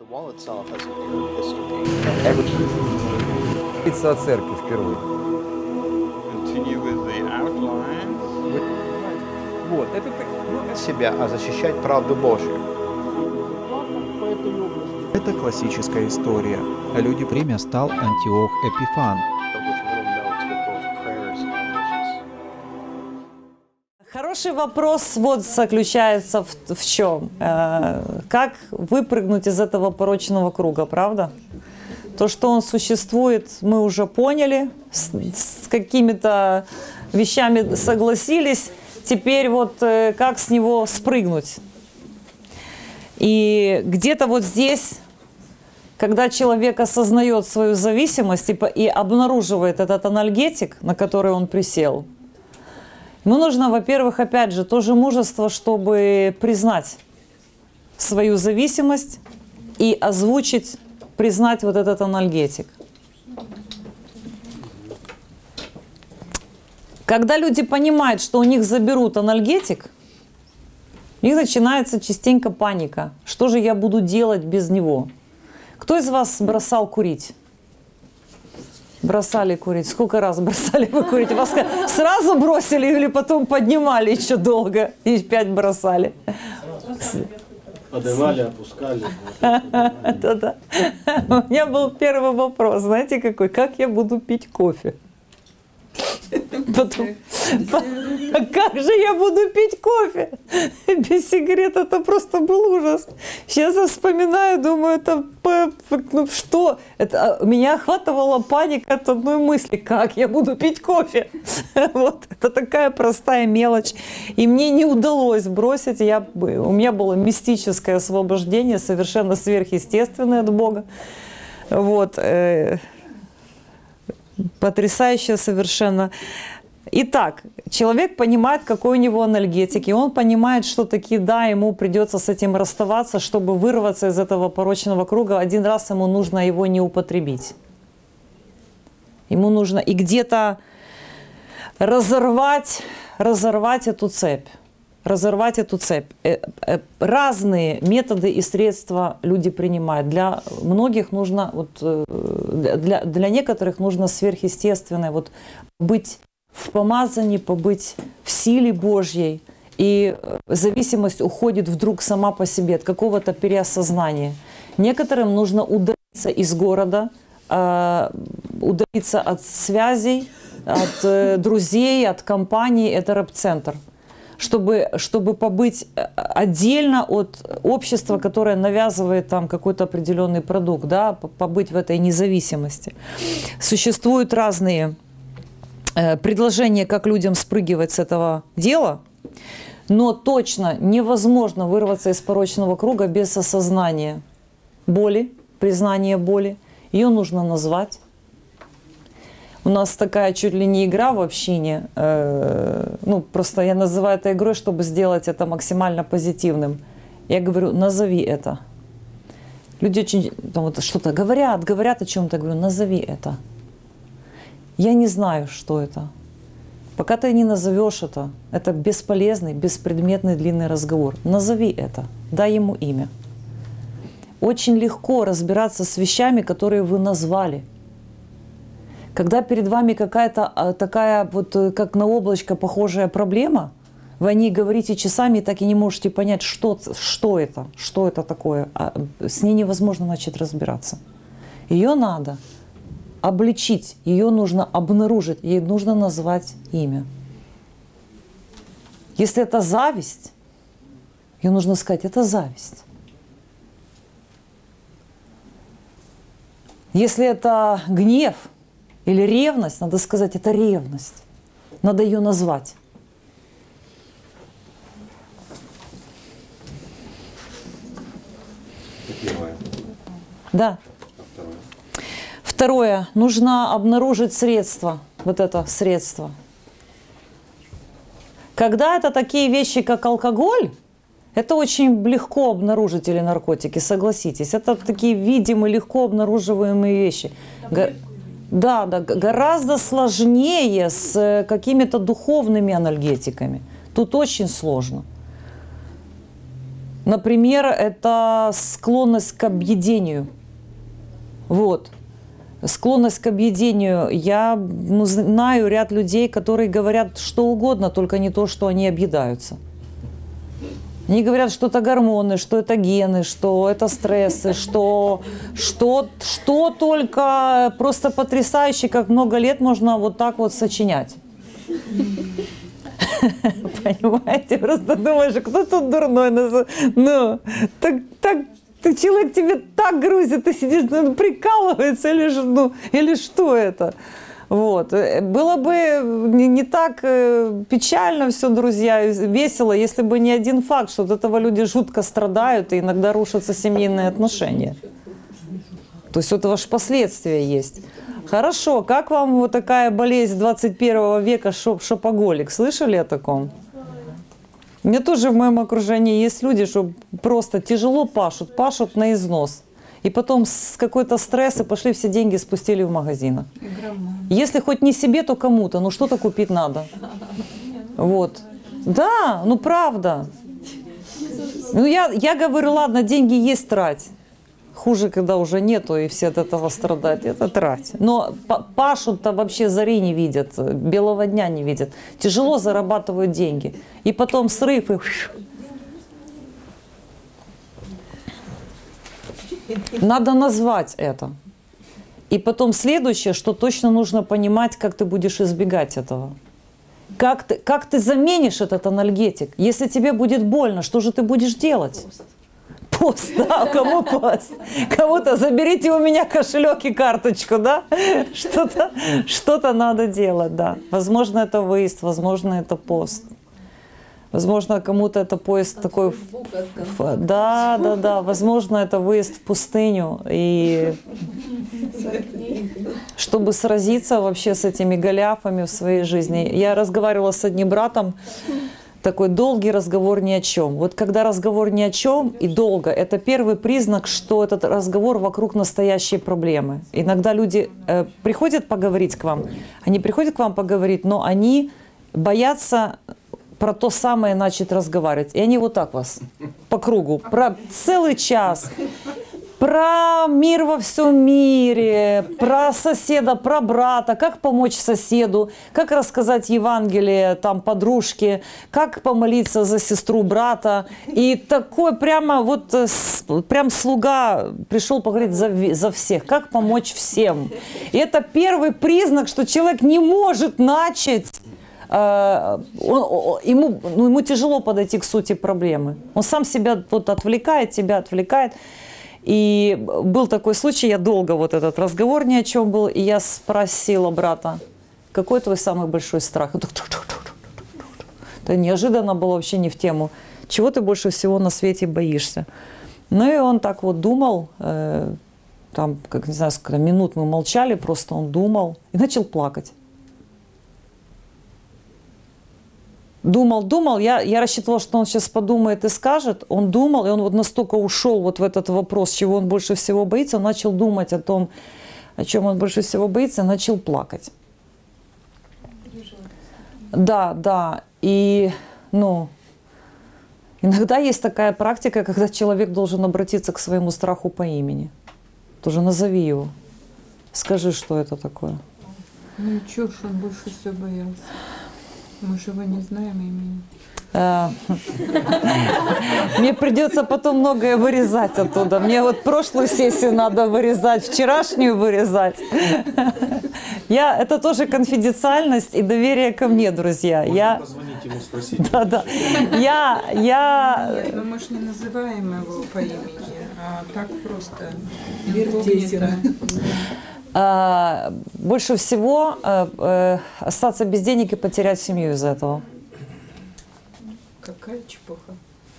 The wall itself has an Arab history. Говорится о церкви впервые. Continue with the outline. Вот, это Себя, а защищать правду Божью. Это классическая история. Люди Время стал Антиох Эпифан. Хороший вопрос вот заключается в чем? Как выпрыгнуть из этого порочного круга, правда? То, что он существует, мы уже поняли, с какими-то вещами согласились. Теперь вот как с него спрыгнуть? И где-то вот здесь, когда человек осознает свою зависимость и обнаруживает этот анальгетик, на который он присел, ему нужно, во-первых, опять же, тоже мужество, чтобы признать свою зависимость и озвучить, признать вот этот анальгетик. Когда люди понимают, что у них заберут анальгетик, у них начинается частенько паника. Что же я буду делать без него? Кто из вас бросал курить? Бросали курить. Сколько раз бросали вы курить? Вас сразу бросили или потом поднимали еще долго? И опять бросали? Поднимали, опускали. Да-да. У меня был первый вопрос. Знаете какой? Как я буду пить кофе? Потом, как же я буду пить кофе без сигарет? Это просто был ужас. Сейчас я вспоминаю, думаю, это ну что? Меня охватывала паника от одной мысли. Как я буду пить кофе? Вот. Это такая простая мелочь. И мне не удалось бросить. У меня было мистическое освобождение, совершенно сверхъестественное от Бога. Вот. Потрясающе совершенно. Итак, человек понимает, какой у него анальгетик, и он понимает, что таки, да, ему придется с этим расставаться, чтобы вырваться из этого порочного круга. Один раз ему нужно его не употребить. Ему нужно и где-то разорвать эту цепь. Разорвать эту цепь. Разные методы и средства люди принимают. Для многих нужно, для некоторых нужно сверхъестественное, быть в помазании, побыть в силе Божьей. И зависимость уходит вдруг сама по себе от какого-то переосознания. Некоторым нужно удалиться из города, удалиться от связей, от друзей, от компаний. Это рэп-центр. Чтобы побыть отдельно от общества, которое навязывает там какой-то определенный продукт, да, побыть в этой независимости. Существуют разные предложения, как людям спрыгивать с этого дела, но точно невозможно вырваться из порочного круга без осознания боли, признания боли. Ее нужно назвать. У нас такая чуть ли не игра в общине, просто я называю это игрой, чтобы сделать это максимально позитивным. Я говорю, назови это. Люди очень что-то говорят о чем-то, я говорю, назови это. Я не знаю, что это. Пока ты не назовешь это бесполезный, беспредметный длинный разговор. Назови это, дай ему имя. Очень легко разбираться с вещами, которые вы назвали. Когда перед вами какая-то такая, как на облачко похожая проблема, вы о ней говорите часами и так и не можете понять, что это такое. С ней невозможно начать разбираться. Ее надо обличить, ее нужно обнаружить, ей нужно назвать имя. Если это зависть, ее нужно сказать, это зависть. Если это гнев, или ревность, надо сказать, это ревность. Надо ее назвать. Первое. Да. Второе. Нужно обнаружить средство. Вот это средство. Когда это такие вещи, как алкоголь, это очень легко обнаружить, или наркотики, согласитесь. Это такие видимые, легко обнаруживаемые вещи. Да, гораздо сложнее с какими-то духовными анальгетиками. Тут очень сложно. Например, это склонность к объедению. Вот. Склонность к объедению. Я знаю ряд людей, которые говорят что угодно, только не то, что они объедаются. Они говорят, что это гормоны, что это гены, что это стрессы, что только просто потрясающе, как много лет можно вот так вот сочинять. Понимаете, просто думаешь, кто тут дурной? Ну, так человек тебе так грузит, ты сидишь, ну, прикалывается или что это? Вот. Было бы не так печально все, друзья, весело, если бы не один факт, что от этого люди жутко страдают и иногда рушатся семейные отношения. То есть у этого же последствия есть. Хорошо, как вам вот такая болезнь 21 века, шопоголик? Слышали о таком? У меня тоже в моем окружении есть люди, что просто тяжело пашут на износ. И потом с какой-то стресса пошли все деньги, спустили в магазинах. Если хоть не себе, то кому-то. Ну что-то купить надо. Вот. Да, ну правда. Ну я говорю, ладно, деньги есть, трать. Хуже, когда уже нету, и все от этого страдают. Это трать. Но пашут-то вообще зари не видят, белого дня не видят. Тяжело зарабатывают деньги. И потом срыв, и... Надо назвать это. И потом следующее, что точно нужно понимать, как ты будешь избегать этого. Как ты заменишь этот анальгетик? Если тебе будет больно, что же ты будешь делать? Пост, да, кому пост? Кому-то заберите у меня кошелек и карточку, да? Что-то надо делать, да. Возможно, это выезд, возможно, это пост. Возможно, кому-то это поезд такой... Да. Возможно, это выезд в пустыню. И чтобы сразиться вообще с этими голяфами в своей жизни. Я разговаривала с одним братом, такой долгий разговор ни о чем. Вот когда разговор ни о чем и долго, это первый признак, что этот разговор вокруг настоящей проблемы. Иногда люди приходят поговорить к вам, они приходят к вам поговорить, но они боятся про то самое начать разговаривать. И они вот так вас по кругу, про целый час, про мир во всем мире, про соседа, про брата, как помочь соседу, как рассказать Евангелие там подружке, как помолиться за сестру брата. И такой прямо вот, прям слуга пришел поговорить за всех, как помочь всем. И это первый признак, что человек не может начать. Ему тяжело подойти к сути проблемы. Он сам себя вот отвлекает, тебя отвлекает. И был такой случай, я долго вот этот разговор ни о чем был, и я спросила брата, какой твой самый большой страх? Это неожиданно было, вообще не в тему. Чего ты больше всего на свете боишься? Ну и он так вот думал, там, как не знаю, сколько минут мы молчали, просто он думал и начал плакать. Думал, я рассчитывала, что он сейчас подумает и скажет. Он думал, и он вот настолько ушел вот в этот вопрос, чего он больше всего боится, он начал думать о том, о чем он больше всего боится, начал плакать. Да. И, иногда есть такая практика, когда человек должен обратиться к своему страху по имени. Тоже назови его. Скажи, что это такое. Ну, чего ж он больше всего боялся? Мы же его не знаем имени. Мне придется потом многое вырезать оттуда. Мне вот прошлую сессию надо вырезать, вчерашнюю вырезать. Это тоже конфиденциальность и доверие ко мне, друзья. Позвонить ему, спросить. Да. Нет, мы же не называем его по имени, а так просто. Больше всего остаться без денег и потерять семью из-за этого. Какая чепуха.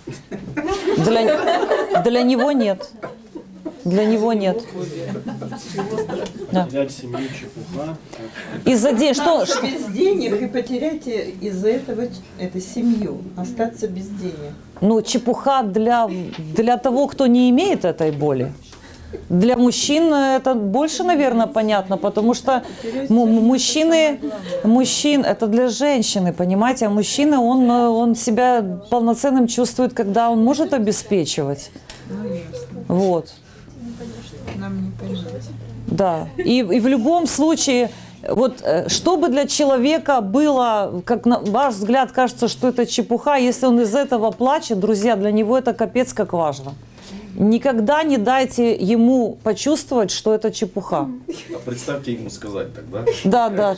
Для него нет. Для него нет. Потерять семью, чепуха. Из-за денег. Остаться без денег и потерять из-за этого семью. Остаться без денег. Ну, чепуха для того, кто не имеет этой боли. Для мужчин это больше, наверное, понятно, потому что мужчины, это для женщины, понимаете, а мужчина, он себя полноценным чувствует, когда он может обеспечивать. Ну, ясно. Вот. Нам не понять. Да. И в любом случае, вот чтобы для человека было, как на ваш взгляд, кажется, что это чепуха, если он из этого плачет, друзья, для него это капец как важно. Никогда не дайте ему почувствовать, что это чепуха. А представьте ему сказать тогда. Да, да.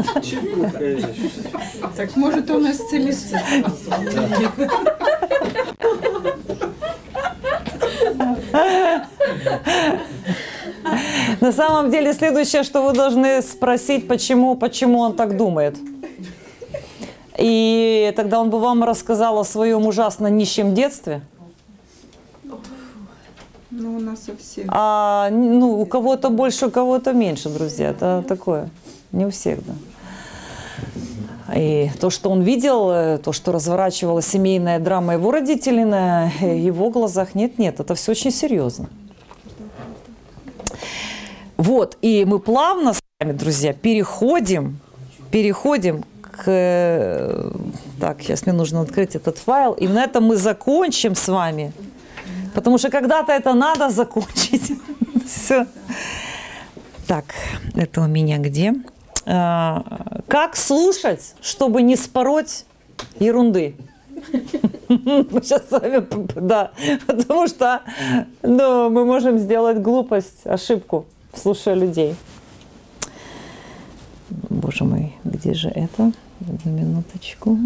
Так может он исцелится. На самом деле, следующее, что вы должны спросить, почему он так думает. И тогда он бы вам рассказал о своем ужасно нищем детстве. Ну, у нас у всех. Ну, у кого-то больше, у кого-то меньше, друзья. Это такое. Не у всех, да. И то, что он видел, то, что разворачивалась семейная драма его родителей, на его глазах, нет, это все очень серьезно. Вот, и мы плавно с вами, друзья, переходим к... Так, сейчас мне нужно открыть этот файл, и на этом мы закончим с вами. Потому что когда-то это надо закончить. Все. Так, это у меня где? Как слушать, чтобы не спороть ерунды? Мы сейчас с вами, да, потому что мы можем сделать глупость, ошибку, слушая людей. Боже мой, где же это? Одну минуточку.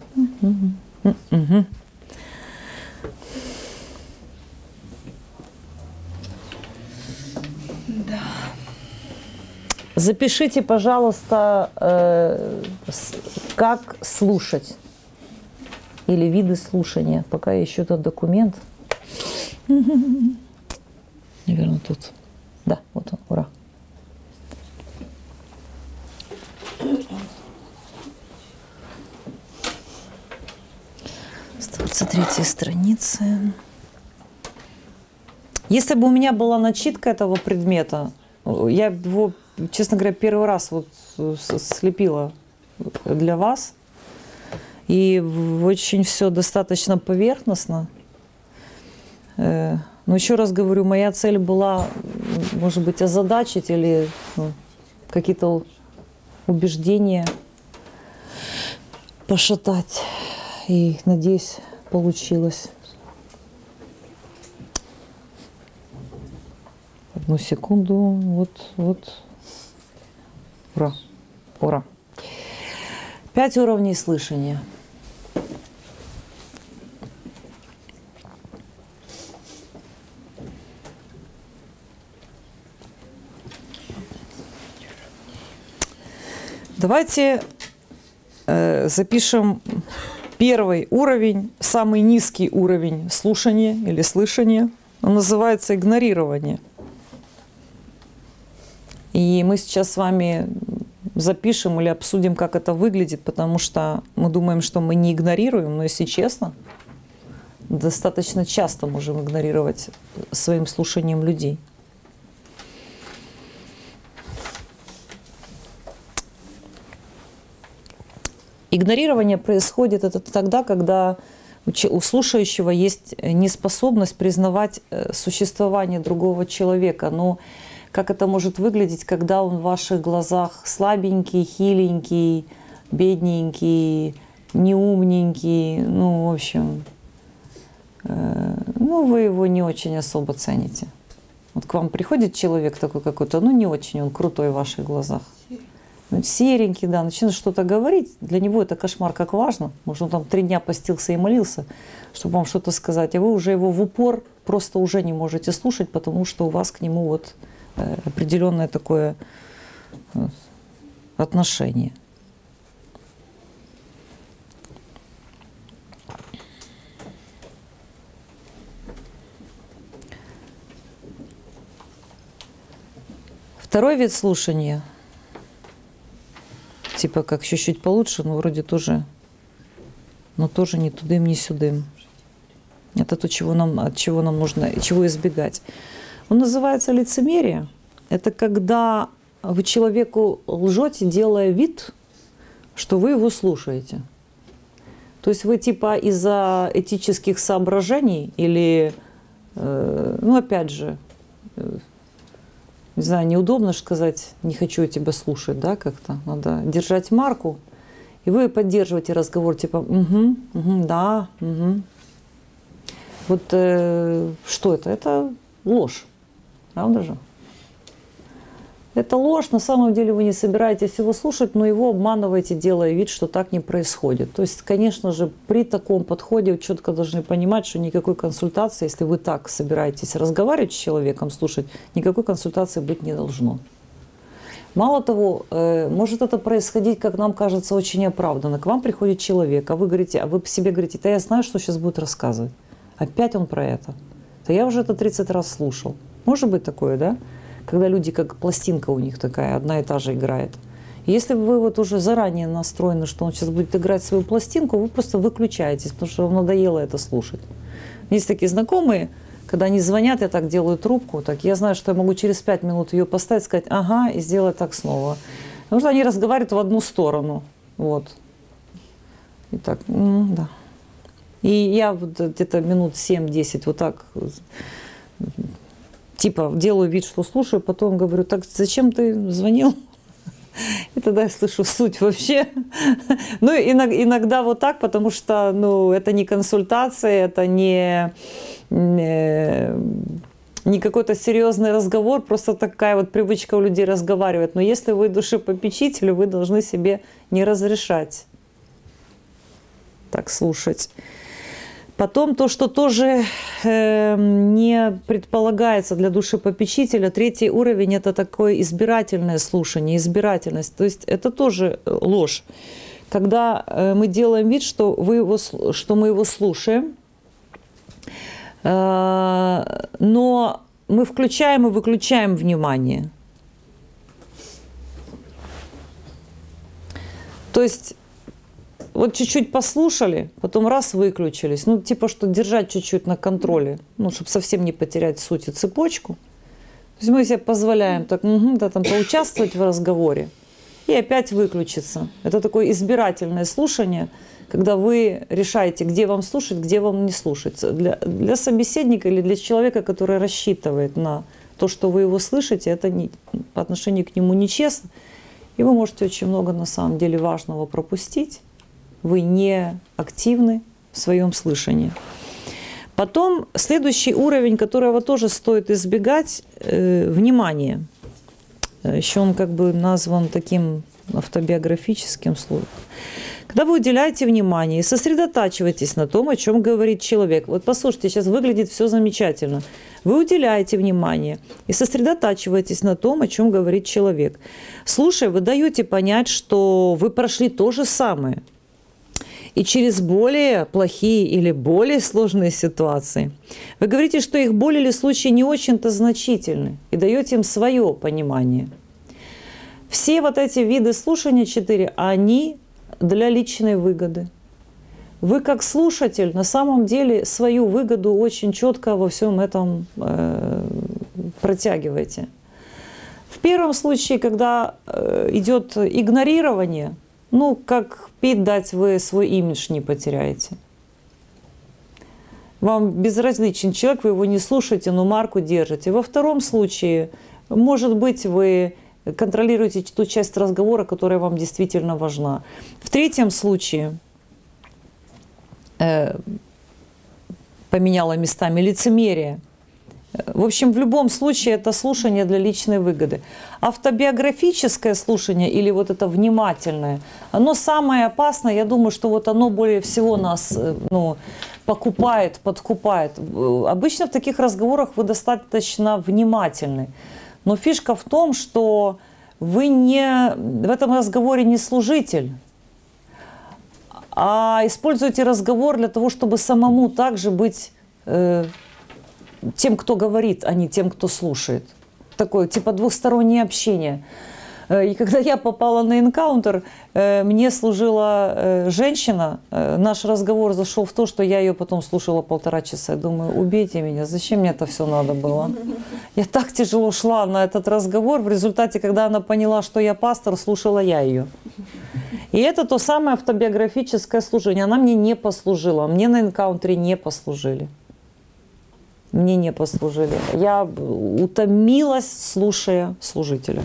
Запишите, пожалуйста, как слушать или виды слушания. Пока я ищу этот документ. Наверное, тут. Да, вот он, ура. Третья страница. Если бы у меня была начитка этого предмета, я его, честно говоря, первый раз вот слепила для вас. И очень все достаточно поверхностно. Но еще раз говорю, моя цель была, может быть, озадачить или какие-то убеждения пошатать. И, надеюсь, получилось. Одну секунду. Вот. Ура. Ура. 5 уровней слышания. Давайте запишем первый уровень, самый низкий уровень слушания или слышания. Он называется игнорирование. И мы сейчас с вами запишем или обсудим, как это выглядит, потому что мы думаем, что мы не игнорируем, но, если честно, достаточно часто можем игнорировать своим слушанием людей. Игнорирование происходит это тогда, когда у слушающего есть неспособность признавать существование другого человека. Но как это может выглядеть, когда он в ваших глазах слабенький, хиленький, бедненький, неумненький, в общем, вы его не очень особо цените. Вот к вам приходит человек такой какой-то, не очень он крутой в ваших глазах. Серенький, да, начинает что-то говорить, для него это кошмар, как важно. Может, он там 3 дня постился и молился, чтобы вам что-то сказать, а вы уже его в упор просто уже не можете слушать, потому что у вас к нему вот определенное такое отношение. Второй вид слушания, типа как чуть-чуть получше, но вроде тоже, но тоже ни тудым, ни сюдым. Это то, от чего нам нужно, чего избегать. Он называется лицемерие. Это когда вы человеку лжете, делая вид, что вы его слушаете. То есть вы типа из-за этических соображений или, ну опять же, не знаю, неудобно же сказать, не хочу тебя слушать, да, как-то. Надо держать марку. И вы поддерживаете разговор типа, да, угу. Вот что это? Это ложь, правда же? Это ложь, на самом деле вы не собираетесь его слушать, но его обманываете, делая вид, что так не происходит. То есть, конечно же, при таком подходе вы четко должны понимать, что никакой консультации, если вы так собираетесь разговаривать с человеком, слушать, никакой консультации быть не должно. Мало того, может это происходить, как нам кажется, очень оправданно. К вам приходит человек, а вы себе говорите, да я знаю, что сейчас будет рассказывать. Опять он про это. Да я уже это 30 раз слушал. Может быть такое, да? Когда люди, как пластинка у них такая, одна и та же играет. И если вы вот уже заранее настроены, что он сейчас будет играть свою пластинку, вы просто выключаетесь, потому что вам надоело это слушать. Есть такие знакомые, когда они звонят, я так делаю трубку, так я знаю, что я могу через 5 минут ее поставить, сказать «ага» и сделать так снова. Потому что они разговаривают в одну сторону. Вот. И так, да. И я вот где-то минут 7-10 вот так типа делаю вид, что слушаю, потом говорю, так зачем ты звонил? И тогда я слышу суть вообще. Ну, иногда вот так, потому что, ну, это не консультация, это не какой-то серьезный разговор, просто такая вот привычка у людей разговаривать. Но если вы душепопечитель, вы должны себе не разрешать так слушать. Потом то, что тоже не предполагается для душепопечителя, 3-й уровень – это такое избирательное слушание, избирательность. То есть это тоже ложь. Когда мы делаем вид, что мы его слушаем, но мы включаем и выключаем внимание. То есть вот чуть-чуть послушали, потом раз выключились. Ну, типа, что держать чуть-чуть на контроле, ну, чтобы совсем не потерять суть и цепочку. То есть мы себе позволяем так, да, там, поучаствовать в разговоре и опять выключиться. Это такое избирательное слушание, когда вы решаете, где вам слушать, где вам не слушать. Для собеседника или для человека, который рассчитывает на то, что вы его слышите, это по отношению к нему нечестно. И вы можете очень много, на самом деле, важного пропустить. Вы не активны в своем слышании. Потом следующий уровень, которого тоже стоит избегать, внимание. Еще он как бы назван таким автобиографическим словом. Когда вы уделяете внимание и сосредотачиваетесь на том, о чем говорит человек. Вот послушайте, сейчас выглядит все замечательно. Вы уделяете внимание и сосредотачиваетесь на том, о чем говорит человек. Слушая, вы даете понять, что вы прошли то же самое. И через более плохие или более сложные ситуации. Вы говорите, что их боль или случаи не очень-то значительны, и даете им свое понимание. Все вот эти виды слушания 4, они для личной выгоды. Вы как слушатель на самом деле свою выгоду очень четко во всем этом протягиваете. В первом случае, когда идет игнорирование, ну, как пить дать, вы свой имидж не потеряете. Вам безразличен человек, вы его не слушаете, но марку держите. Во втором случае, может быть, вы контролируете ту часть разговора, которая вам действительно важна. В третьем случае, поменяла местами лицемерие. В общем, в любом случае это слушание для личной выгоды. Автобиографическое слушание или вот это внимательное, оно самое опасное. Я думаю, что вот оно более всего нас подкупает. Обычно в таких разговорах вы достаточно внимательны. Но фишка в том, что вы в этом разговоре не служитель, а используете разговор для того, чтобы самому также быть тем, кто говорит, а не тем, кто слушает. Такое типа двухстороннее общение. И когда я попала на энкаунтер, мне служила женщина. Наш разговор зашел в то, что я ее потом слушала 1,5 часа. Я думаю, убейте меня, зачем мне это все надо было? Я так тяжело шла на этот разговор. В результате, когда она поняла, что я пастор, слушала я ее. И это то самое автобиографическое служение. Она мне не послужила. Мне на энкаунтере не послужили. Мне не послужили. Я утомилась, слушая служителя.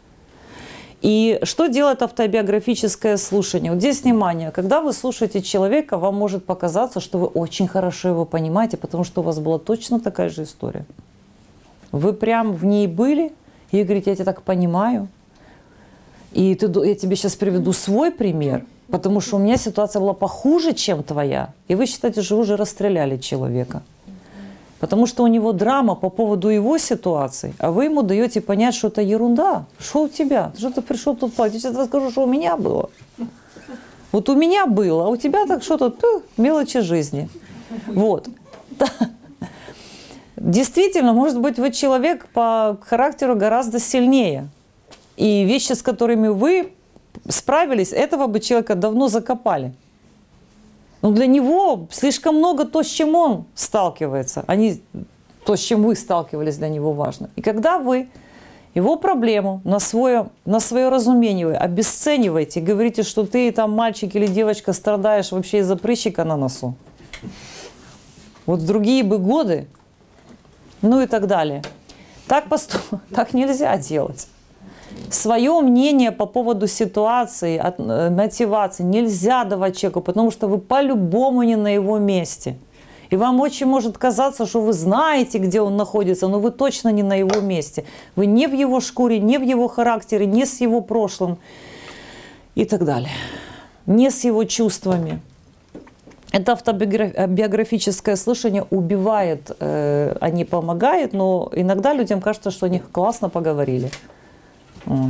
И что делает автобиографическое слушание? Вот здесь внимание. Когда вы слушаете человека, вам может показаться, что вы очень хорошо его понимаете, потому что у вас была точно такая же история. Вы прям в ней были и говорите, я тебя так понимаю. И я тебе сейчас приведу свой пример, потому что у меня ситуация была похуже, чем твоя. И вы считаете, что вы уже расстреляли человека. Потому что у него драма по поводу его ситуации, а вы ему даете понять, что это ерунда. Что у тебя? Что ты пришел тут платить? Я сейчас расскажу, что у меня было. Вот у меня было, а у тебя так что-то, мелочи жизни. Вот. Действительно, может быть, вы человек по характеру гораздо сильнее. И вещи, с которыми вы справились, этого бы человека давно закопали. Но для него слишком много то, с чем он сталкивается, а не то, с чем вы сталкивались, для него важно. И когда вы его проблему на свое разумение обесцениваете, говорите, что ты там мальчик или девочка страдаешь вообще из-за прыщика на носу, вот в другие бы годы, ну и так далее. Так нельзя делать. Свое мнение по поводу ситуации, мотивации нельзя давать человеку, потому что вы по-любому не на его месте. И вам очень может казаться, что вы знаете, где он находится, но вы точно не на его месте. Вы не в его шкуре, не в его характере, не с его прошлым и так далее. Не с его чувствами. Это автобиографическое слушание убивает, а не помогает, но иногда людям кажется, что они классно поговорили. Вот.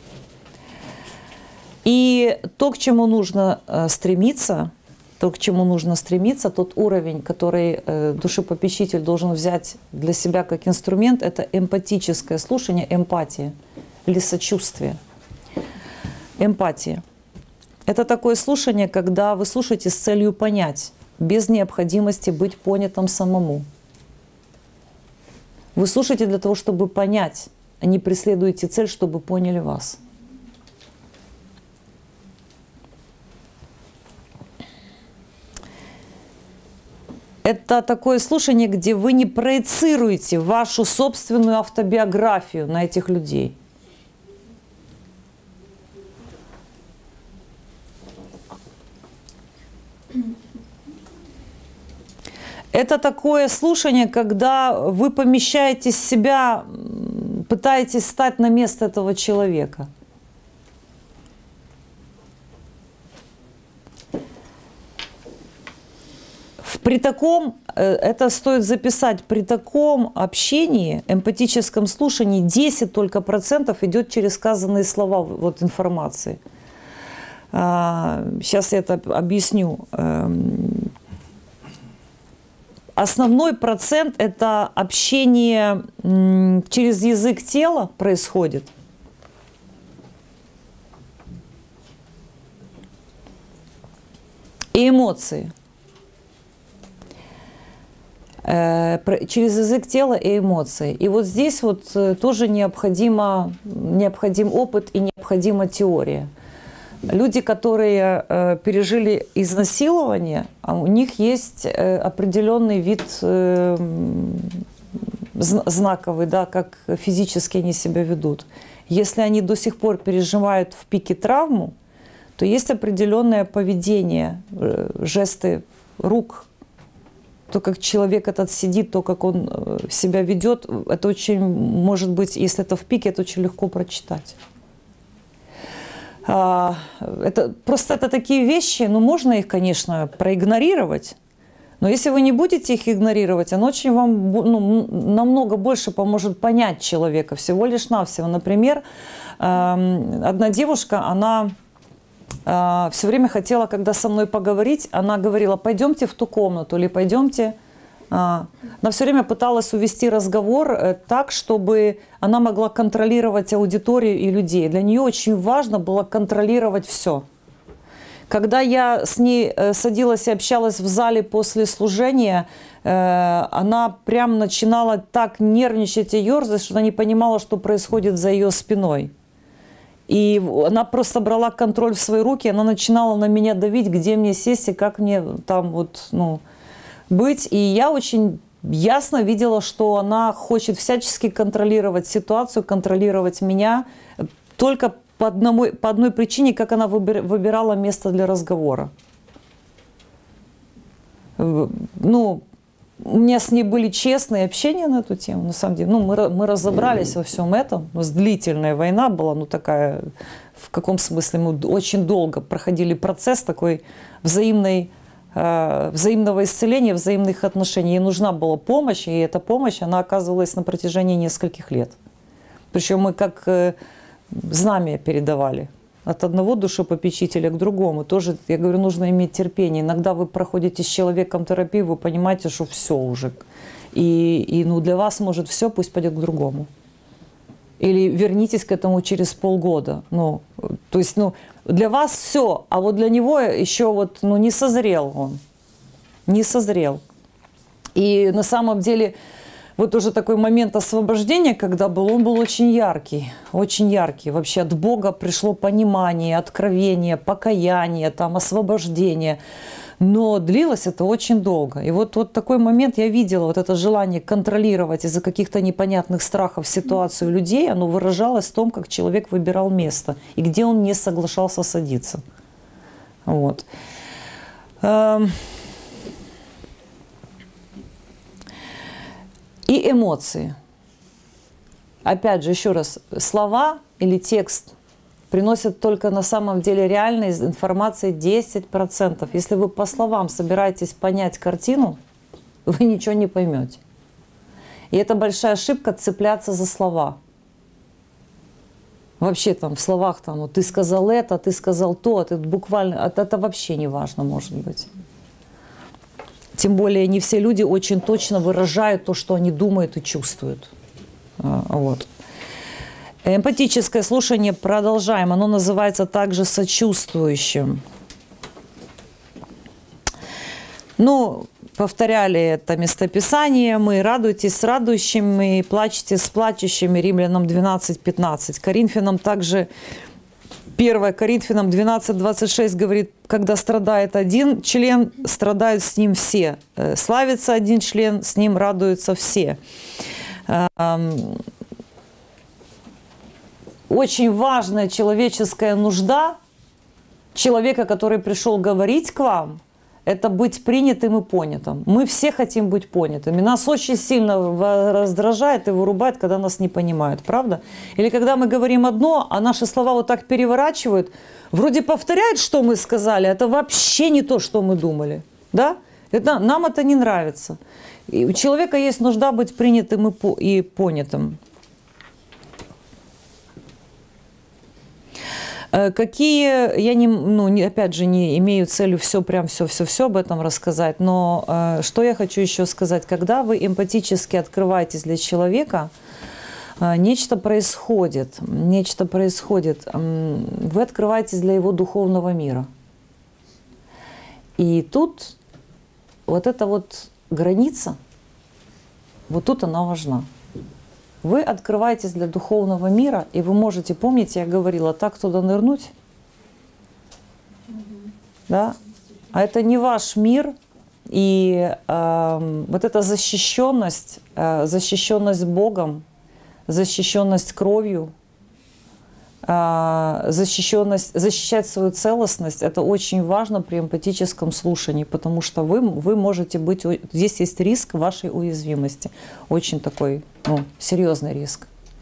И то, к чему нужно стремиться, тот уровень, который душепопечитель должен взять для себя как инструмент, это эмпатическое слушание, эмпатия или сочувствие. Эмпатия. Это такое слушание, когда вы слушаете с целью понять, без необходимости быть понятым самому. Вы слушаете для того, чтобы понять, а не преследуете цель, чтобы поняли вас. Это такое слушание, где вы не проецируете вашу собственную автобиографию на этих людей. Это такое слушание, когда вы помещаете себя, пытаетесь стать на место этого человека. При таком, это стоит записать, при таком общении, эмпатическом слушании 10% только идет через сказанные слова вот, информации. Сейчас я это объясню. Основной процент – это общение через язык тела происходит. И эмоции. Через язык тела и эмоции. И вот здесь вот тоже необходим опыт и необходима теория. Люди, которые пережили изнасилование, у них есть определенный вид знаковый, да, как физически они себя ведут. Если они до сих пор переживают в пике травму, то есть определенное поведение, жесты рук, то, как человек этот сидит, то, как он себя ведет, это очень, может быть, если это в пике, это очень легко прочитать. Это такие вещи, ну, можно их, конечно, проигнорировать, но если вы не будете их игнорировать, оно очень вам, ну, намного больше поможет понять человека, всего лишь навсего. Например, одна девушка, она все время хотела, когда со мной поговорить, она говорила, пойдемте в ту комнату или пойдемте Она все время пыталась увести разговор так, чтобы она могла контролировать аудиторию и людей. Для нее очень важно было контролировать все. Когда я с ней садилась и общалась в зале после служения, она прям начинала так нервничать и ерзать, что она не понимала, что происходит за ее спиной. И она просто брала контроль в свои руки, она начинала на меня давить, где мне сесть и как мне там вот, ну, быть. И я очень ясно видела, что она хочет всячески контролировать ситуацию, контролировать меня, только по одной причине, как она выбирала место для разговора. Ну, у меня с ней были честные общения на эту тему, на самом деле. Ну, мы разобрались во всем этом. У нас длительная война была, ну, такая, в каком смысле, мы очень долго проходили процесс такой взаимного исцеления, взаимных отношений. Ей нужна была помощь, и эта помощь, она оказывалась на протяжении нескольких лет. Причем мы как знамя передавали от одного душепопечителя к другому. Тоже, я говорю, нужно иметь терпение. Иногда вы проходите с человеком терапию, вы понимаете, что все уже. И ну, для вас может все, пусть пойдет к другому. Или вернитесь к этому через полгода. Ну, то есть, ну, для вас все, а вот для него еще вот, ну, не созрел он. Не созрел. И на самом деле вот уже такой момент освобождения, когда был, он был очень яркий. Очень яркий. Вообще от Бога пришло понимание, откровение, покаяние, там, освобождение. Но длилось это очень долго. И вот такой момент я видела, вот это желание контролировать из-за каких-то непонятных страхов ситуацию людей, оно выражалось в том, как человек выбирал место и где он не соглашался садиться. Вот. И эмоции. Опять же, еще раз, слова или текст приносят только на самом деле реальной информации 10%. Если вы по словам собираетесь понять картину, вы ничего не поймете. И это большая ошибка цепляться за слова. Вообще там в словах там, вот, ты сказал это, ты сказал то, это буквально, это вообще не важно, может быть. Тем более не все люди очень точно выражают то, что они думают и чувствуют. Вот. Эмпатическое слушание продолжаем. Оно называется также сочувствующим. Ну, повторяли это местописание. Мы радуйтесь с радующими, плачьте с плачущими. Римлянам 12:15. Коринфянам также 1 Коринфянам 12:26 говорит, когда страдает один член, страдают с ним все. Славится один член, с ним радуются все. Очень важная человеческая нужда человека, который пришел говорить к вам, это быть принятым и понятым. Мы все хотим быть понятыми. Нас очень сильно раздражает и вырубает, когда нас не понимают, правда? Или когда мы говорим одно, а наши слова вот так переворачивают, вроде повторяют, что мы сказали, это вообще не то, что мы думали. Да? Нам это не нравится. И у человека есть нужда быть принятым и понятым. Какие, я опять же не имею целью все об этом рассказать, но что я хочу еще сказать, когда вы эмпатически открываетесь для человека, нечто происходит, вы открываетесь для его духовного мира. И тут вот эта вот граница, вот тут она важна. Вы открываетесь для духовного мира, и вы можете, помните, я говорила, так туда нырнуть, да? А это не ваш мир, и вот эта защищенность Богом, защищенность кровью, защищать свою целостность, это очень важно при эмпатическом слушании, потому что вы можете быть, здесь есть риск вашей уязвимости, очень такой, серьезный риск.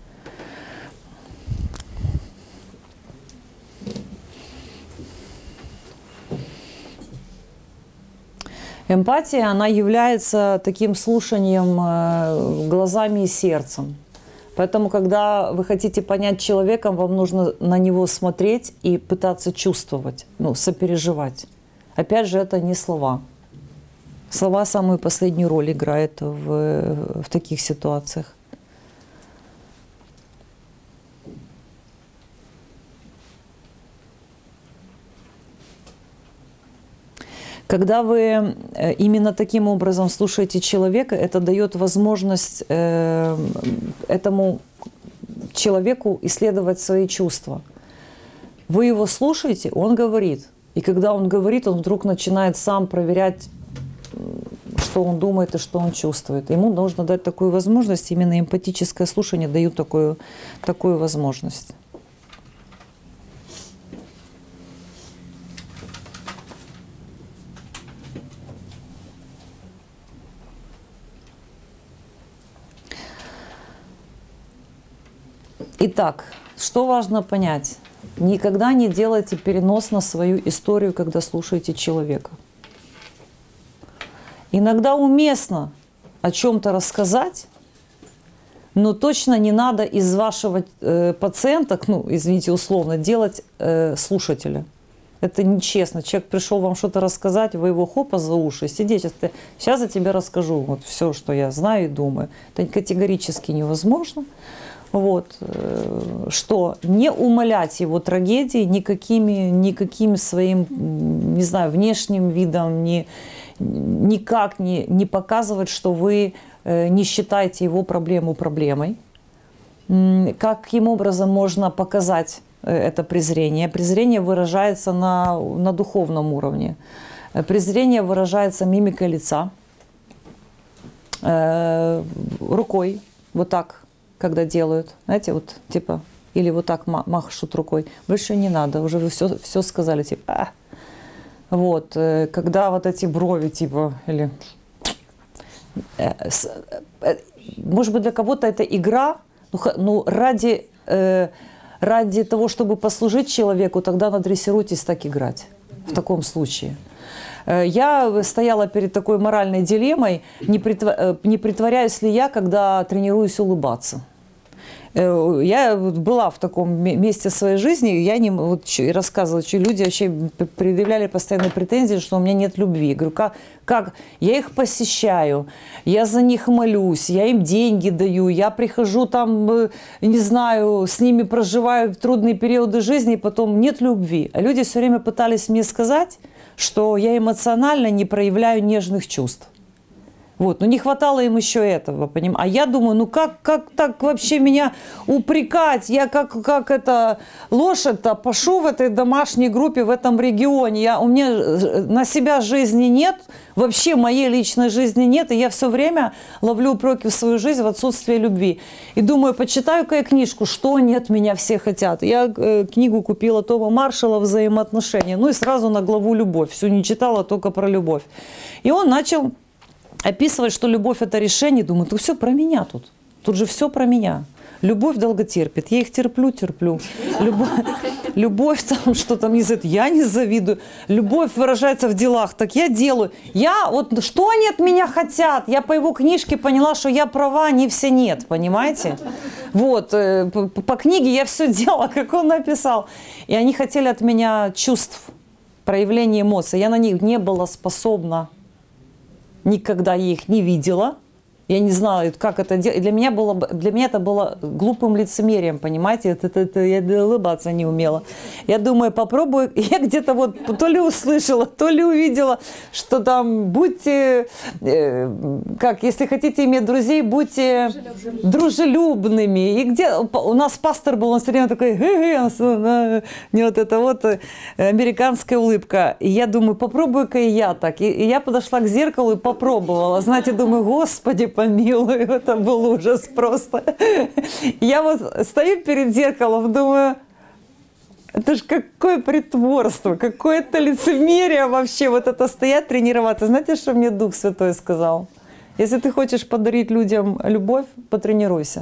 Эмпатия, она является таким слушанием глазами и сердцем. Поэтому, когда вы хотите понять человека, вам нужно на него смотреть и пытаться чувствовать, сопереживать. Опять же, это не слова. Слова самую последнюю роль играют в таких ситуациях. Когда вы именно таким образом слушаете человека, это дает возможность этому человеку исследовать свои чувства. Вы его слушаете, он говорит. И когда он говорит, он вдруг начинает сам проверять, что он думает и что он чувствует. Ему нужно дать такую возможность. Именно эмпатическое слушание дает такую возможность. Итак, что важно понять? Никогда не делайте перенос на свою историю, когда слушаете человека. Иногда уместно о чем-то рассказать, но точно не надо из вашего пациента, ну, извините, условно, делать слушателя. Это нечестно. Человек пришел вам что-то рассказать, вы его хопа за уши, сиди, сейчас я тебе расскажу вот все, что я знаю и думаю. Это категорически невозможно. Вот, что не умалять его трагедии никакими своим, не знаю, внешним видом, никак не показывать, что вы не считаете его проблему проблемой. Каким образом можно показать это презрение? Презрение выражается на духовном уровне. Презрение выражается мимикой лица, рукой, вот так. Когда делают, знаете, вот типа, или вот так машут рукой, больше не надо, уже вы все сказали, типа, вот, когда вот эти брови, типа, или, может быть, для кого-то это игра, ну ради того, чтобы послужить человеку, тогда надрессируйтесь так играть, в таком случае. Я стояла перед такой моральной дилеммой, не притворяюсь ли я, когда тренируюсь улыбаться. Я была в таком месте своей жизни, я не вот, рассказывала, что люди вообще предъявляли постоянные претензии, что у меня нет любви. Я говорю, как? Я их посещаю, я за них молюсь, я им деньги даю, я прихожу там, не знаю, с ними проживаю трудные периоды жизни, и потом нет любви. А люди все время пытались мне сказать, что я эмоционально не проявляю нежных чувств. Вот, но не хватало им еще этого, понимаете? А я думаю, ну как так вообще меня упрекать? Я как эта лошадь-то пашу в этой домашней группе, в этом регионе. У меня на себя жизни нет, вообще моей личной жизни нет, и я все время ловлю упреки в свою жизнь в отсутствие любви. И думаю, почитаю-ка я книжку «Что они от меня все хотят». Я книгу купила Тома Маршалла «Взаимоотношения», ну и сразу на главу «Любовь». Всю не читала, только про любовь. И он начал описывать, что любовь – это решение. Думаю, ну все про меня тут. Тут же все про меня. Любовь долго терпит. Я их терплю. Любовь там, что там, я не завидую. Любовь выражается в делах. Так я делаю. Вот что они от меня хотят? Я по его книжке поняла, что я права, они все нет. Понимаете? Вот. По книге я все делала, как он написал. И они хотели от меня чувств, проявления эмоций. Я на них не была способна. Никогда я их не видела. Я не знала, как это делать. Для меня это было глупым лицемерием, понимаете? Я улыбаться не умела. Я думаю, попробую. Я где-то вот то ли услышала, то ли увидела, что там будьте, если хотите иметь друзей, будьте дружелюбными. И где у нас пастор был, он все время такой, не вот это вот американская улыбка. И я думаю, попробую-ка и я так. И я подошла к зеркалу и попробовала. Знаете, думаю, Господи, помилуй, это был ужас просто. Я вот стою перед зеркалом, думаю, это ж какое притворство, какое-то лицемерие вообще, вот это стоять, тренироваться. Знаете, что мне Дух Святой сказал? Если ты хочешь подарить людям любовь, потренируйся.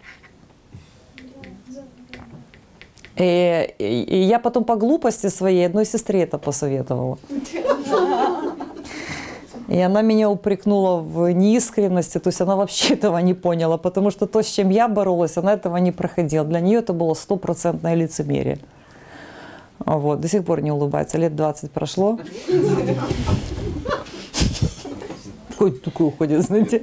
И я потом по глупости своей одной сестре это посоветовала. И она меня упрекнула в неискренности, то есть она вообще этого не поняла, потому что то, с чем я боролась, она этого не проходила. Для нее это было 100% лицемерие. Вот, до сих пор не улыбается, лет 20 прошло. такой уходит, знаете.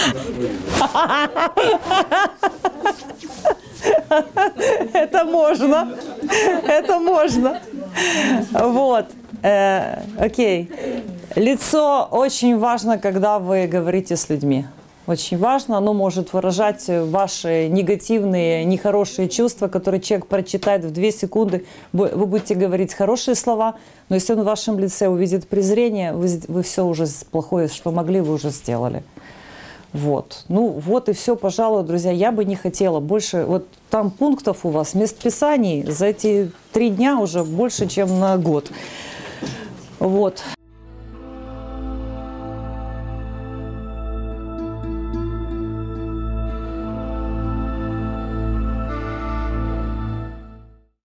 Это можно. Это можно. Вот. Окей. Лицо очень важно, когда вы говорите с людьми. Очень важно. Оно может выражать ваши негативные, нехорошие чувства, которые человек прочитает в 2 секунды. Вы будете говорить хорошие слова, но если он в вашем лице увидит презрение, вы все уже плохое, что могли, вы уже сделали. Вот. Ну, вот и все, пожалуй, друзья. Я бы не хотела больше... Вот там пунктов у вас, местописаний за эти 3 дня уже больше, чем на год. Вот.